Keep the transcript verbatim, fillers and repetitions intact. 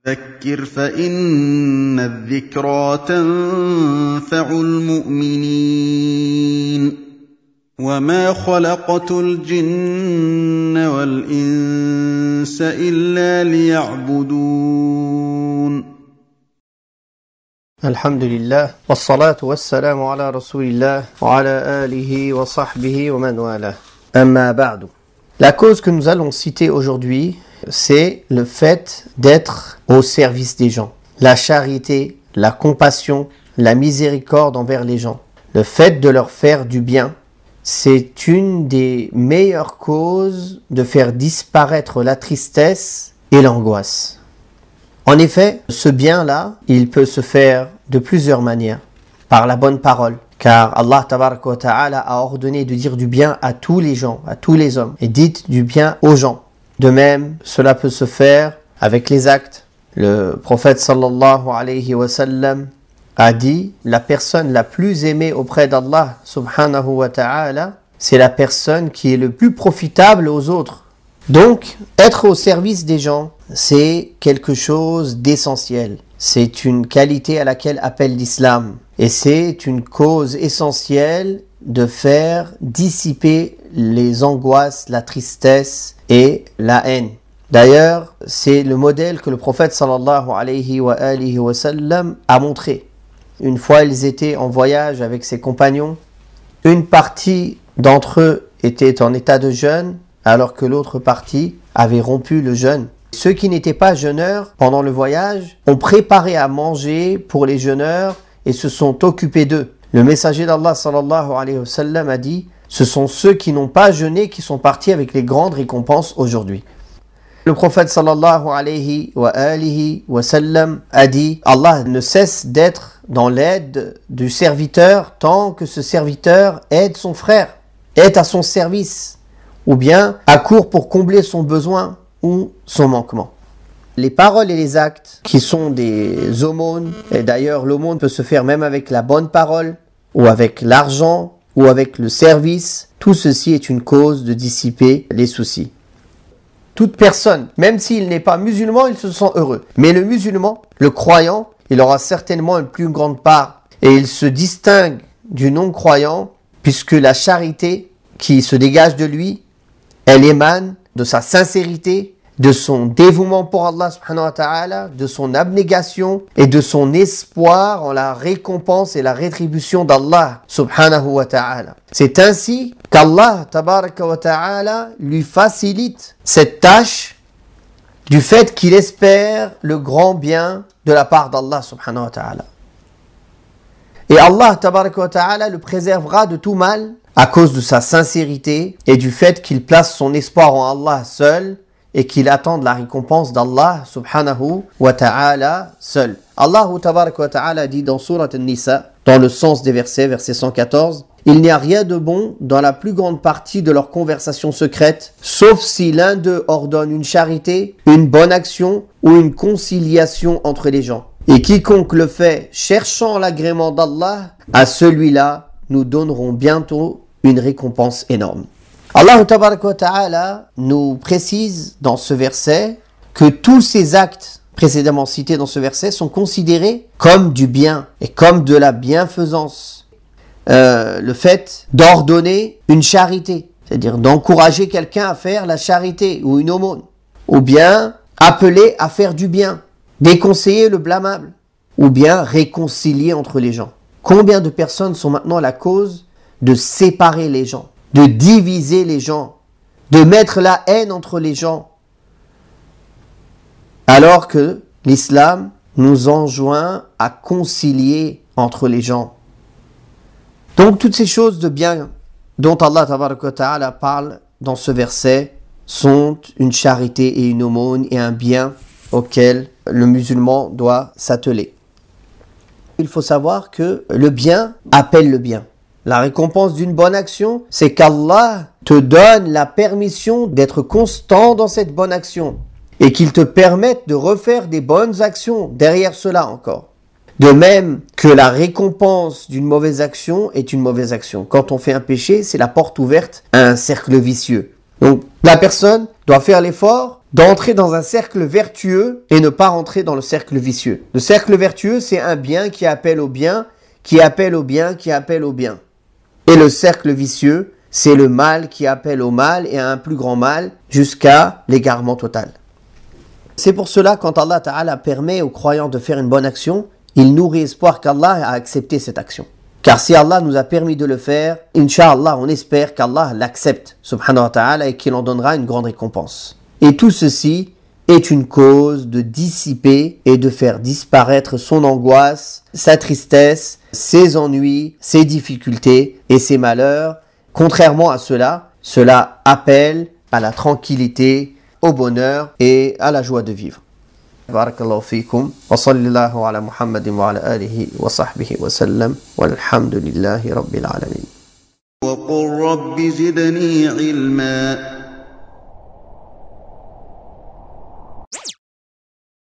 فذكر فإن الذكرى تنفع المؤمنين وما خلقت الجن والإنس إلا ليعبدون الحمد لله والصلاة والسلام على رسول الله وعلى آله وصحبه ومن والاه. أما بعد. La cause que nous allons citer aujourd'hui, c'est le fait d'être au service des gens. La charité, la compassion, la miséricorde envers les gens. Le fait de leur faire du bien, c'est une des meilleures causes de faire disparaître la tristesse et l'angoisse. En effet, ce bien-là, il peut se faire de plusieurs manières. Par la bonne parole, car Allah tabaraka wa ta'ala a ordonné de dire du bien à tous les gens, à tous les hommes, et dites du bien aux gens. De même, cela peut se faire avec les actes. Le prophète sallallahu alayhi wa sallam a dit, la personne la plus aimée auprès d'Allah subhanahu wa ta'ala, c'est la personne qui est le plus profitable aux autres. Donc, être au service des gens, c'est quelque chose d'essentiel. C'est une qualité à laquelle appelle l'islam. Et c'est une cause essentielle de faire dissiper les angoisses, la tristesse et la haine. D'ailleurs, c'est le modèle que le prophète sallallahu alayhi wa alihi wa sallam a montré. Une fois, ils étaient en voyage avec ses compagnons. Une partie d'entre eux était en état de jeûne, alors que l'autre partie avait rompu le jeûne. Ceux qui n'étaient pas jeûneurs pendant le voyage ont préparé à manger pour les jeûneurs et se sont occupés d'eux. Le messager d'Allah sallallahu alayhi wa sallam a dit, ce sont ceux qui n'ont pas jeûné qui sont partis avec les grandes récompenses aujourd'hui. Le prophète sallallahu alayhi wa alihi wa sallam a dit, Allah ne cesse d'être dans l'aide du serviteur tant que ce serviteur aide son frère, est à son service, ou bien accourt pour combler son besoin ou son manquement. Les paroles et les actes qui sont des aumônes, et d'ailleurs l'aumône peut se faire même avec la bonne parole, ou avec l'argent, ou avec le service, tout ceci est une cause de dissiper les soucis. Toute personne, même s'il n'est pas musulman, il se sent heureux. Mais le musulman, le croyant, il aura certainement une plus grande part. Et il se distingue du non-croyant, puisque la charité qui se dégage de lui, elle émane de sa sincérité, de son dévouement pour Allah subhanahu wa ta'ala, de son abnégation et de son espoir en la récompense et la rétribution d'Allah subhanahu wa ta'ala. C'est ainsi qu'Allah tabaraka wa ta'ala lui facilite cette tâche du fait qu'il espère le grand bien de la part d'Allah subhanahu wa ta'ala. Et Allah tabaraka wa ta'ala le préservera de tout mal à cause de sa sincérité et du fait qu'il place son espoir en Allah seul et qu'il attend la récompense d'Allah subhanahu wa ta'ala seul. Allah tabaraka wa ta'ala dit dans Surat An-Nisa, dans le sens des versets, verset cent quatorze, « Il n'y a rien de bon dans la plus grande partie de leur conversation secrète, sauf si l'un d'eux ordonne une charité, une bonne action ou une conciliation entre les gens. Et quiconque le fait cherchant l'agrément d'Allah, à celui-là, nous donnerons bientôt une récompense énorme. » Allah tabaraka wa ta'ala nous précise dans ce verset que tous ces actes précédemment cités dans ce verset sont considérés comme du bien et comme de la bienfaisance. Euh, le fait d'ordonner une charité, c'est-à-dire d'encourager quelqu'un à faire la charité ou une aumône, ou bien appeler à faire du bien, déconseiller le blâmable, ou bien réconcilier entre les gens. Combien de personnes sont maintenant la cause de séparer les gens, de diviser les gens, de mettre la haine entre les gens, alors que l'islam nous enjoint à concilier entre les gens. Donc toutes ces choses de bien dont Allah tabaraka wa ta'ala parle dans ce verset sont une charité et une aumône et un bien auquel le musulman doit s'atteler. Il faut savoir que le bien appelle le bien. La récompense d'une bonne action, c'est qu'Allah te donne la permission d'être constant dans cette bonne action et qu'il te permette de refaire des bonnes actions derrière cela encore. De même que la récompense d'une mauvaise action est une mauvaise action. Quand on fait un péché, c'est la porte ouverte à un cercle vicieux. Donc la personne doit faire l'effort d'entrer dans un cercle vertueux et ne pas rentrer dans le cercle vicieux. Le cercle vertueux, c'est un bien qui appelle au bien, qui appelle au bien, qui appelle au bien. Et le cercle vicieux, c'est le mal qui appelle au mal et à un plus grand mal jusqu'à l'égarement total. C'est pour cela, quand Allah Ta'ala permet aux croyants de faire une bonne action, il nourrit espoir qu'Allah a accepté cette action. Car si Allah nous a permis de le faire, Inch'Allah, on espère qu'Allah l'accepte, subhanahu wa ta'ala, et qu'il en donnera une grande récompense. Et tout ceci est une cause de dissiper et de faire disparaître son angoisse, sa tristesse, ses ennuis, ses difficultés et ses malheurs. Contrairement à cela, cela appelle à la tranquillité, au bonheur et à la joie de vivre. Barakallahu fikum wa sallallahu ala Muhammadin wa ala alihi wa sahbihi wa sallam walhamdulillahi rabbil alamin. وقل رب زدني علما